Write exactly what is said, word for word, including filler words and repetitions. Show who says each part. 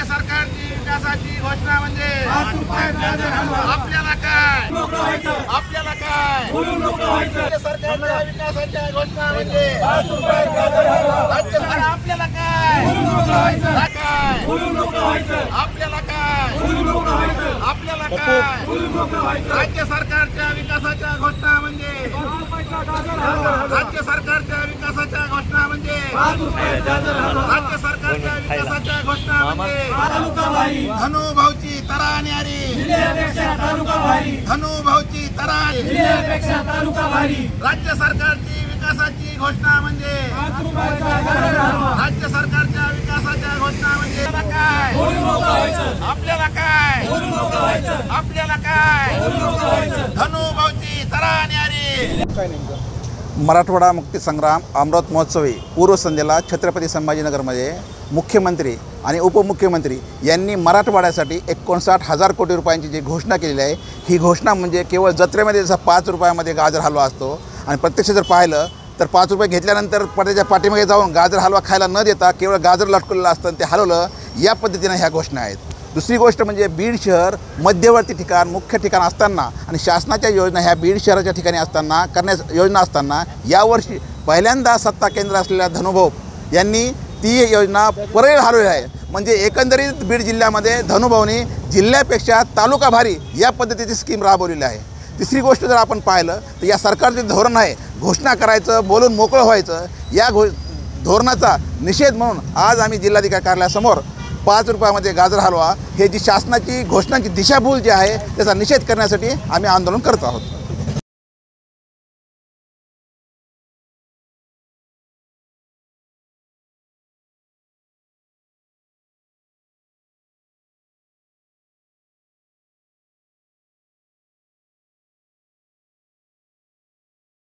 Speaker 1: सरकारची विकासाची घोषणा म्हणजे आपल्याला काय आपल्याला काय राज्य सरकारच्या विकासाच्या घोषणा म्हणजे राज्य सरकार आपल्याला काय काय आपल्याला काय आपल्याला काय राज्य सरकारच्या विकासाच्या घोषणा म्हणजे राज्य सरकारच्या विकासाच्या घोषणा म्हणजे राज्य सरकारच्या विकासाच्या घोषणा म्हणजे धनुभाऊची तरा न्यारी धनुभाऊची तरा राज्य सरकारची विकासाची घोषणा म्हणजे राज्य सरकारच्या विकासाच्या घोषणा म्हणजे काय आपल्याला काय आपल्याला काय धनुभाऊची तरा न्यारी।
Speaker 2: मराठवाडा मुक्ती संग्राम अमृत महोत्सवी पूर्व संध्येला छत्रपती संभाजीनगरमध्ये मुख्यमंत्री आणि उपमुख्यमंत्री यांनी मराठवाड्यासाठी एकोणसाठ हजार कोटी रुपयांची जी घोषणा केलेली आहे, ही घोषणा म्हणजे केवळ जत्रेमध्ये जसा पाच रुपयामध्ये गाजर हलवा असतो आणि प्रत्यक्ष जर पाहिलं तर पाच रुपये घेतल्यानंतर पडद्याच्या पाठीमागे जाऊन गाजर हलवा खायला न देता केवळ गाजर लटकलेलं असतं आणि ते हलवलं, या पद्धतीने ह्या घोषणा आहेत। दुसरी गोष्ट म्हणजे बीड शहर मध्यवर्ती ठिकाण मुख्य ठिकाण असताना आणि शासनाच्या योजना ह्या बीड शहराच्या ठिकाणी असताना करण्यास योजना असताना यावर्षी पहिल्यांदा सत्ता केंद्र असलेल्या धनुभाऊ यांनी ती योजना परळीला हलवली आहे। म्हणजे एकंदरीत बीड जिल्ह्यामध्ये धनुभाऊनी जिल्ह्यापेक्षा तालुका भारी या पद्धतीची स्कीम राबवलेली आहे। तिसरी गोष्ट जर आपण पाहिलं तर या सरकारचे धोरण आहे घोषणा करायचं बोलून मोकळं व्हायचं, या घो धोरणाचा निषेध म्हणून आज आम्ही जिल्हाधिकारी कार्यालयासमोर पाच रुपयामध्ये गाजर हलवा हे जी शासनाची घोषणांची दिशाभूल जी आहे त्याचा निषेध करण्यासाठी आम्ही आंदोलन करत आहोत।